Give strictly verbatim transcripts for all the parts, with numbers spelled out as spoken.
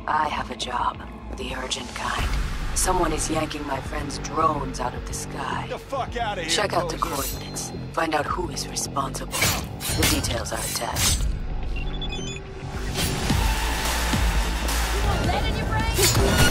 I have a job. The urgent kind. Someone is yanking my friend's drones out of the sky. Get the fuck out of here, Check out the poser. coordinates. Find out who is responsible. The details are attached. You want lead in your brain?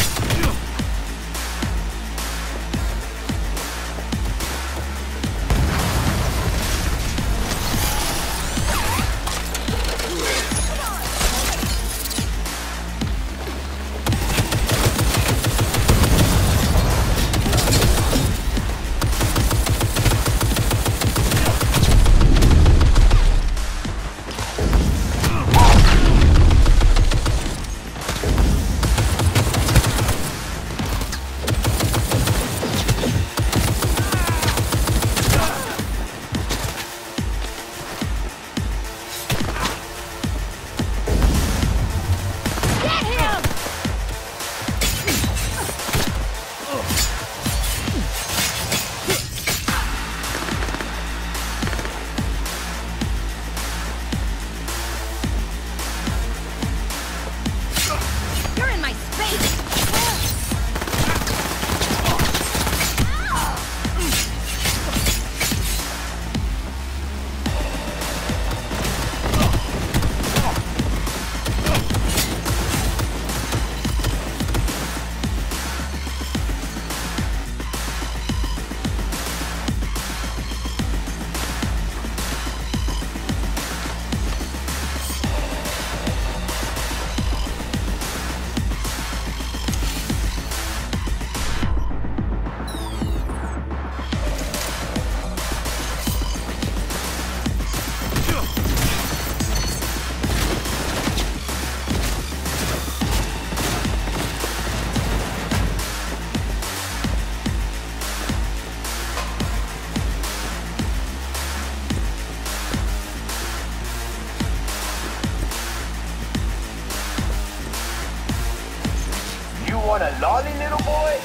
Want a lolly, little boy?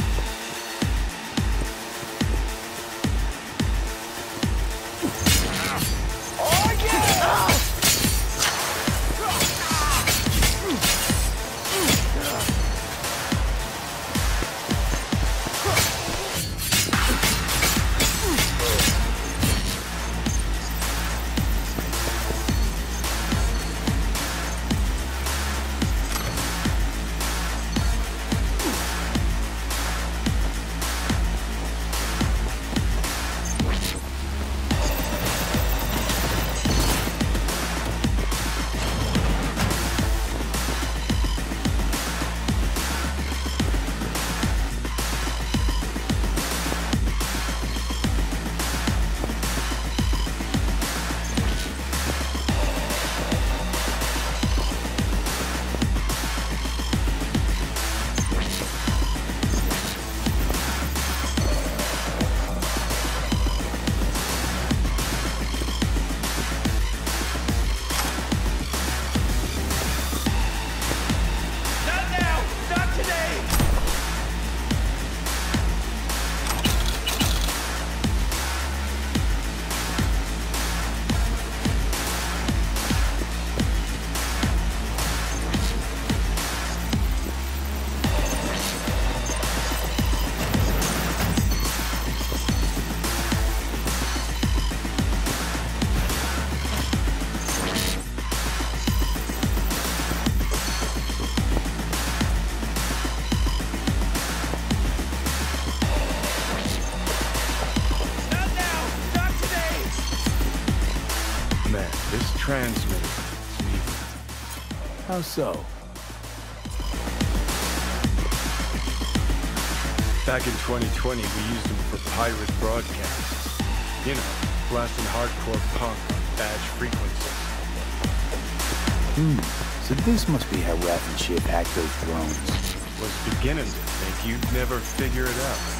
Oh, yeah! Transmitter. How so? Back in twenty twenty, we used them for pirate broadcasts. You know, blasting hardcore punk on badge frequencies. Hmm, so this must be how Raff and Shiv hacked those drones. Was beginning to think you'd never figure it out.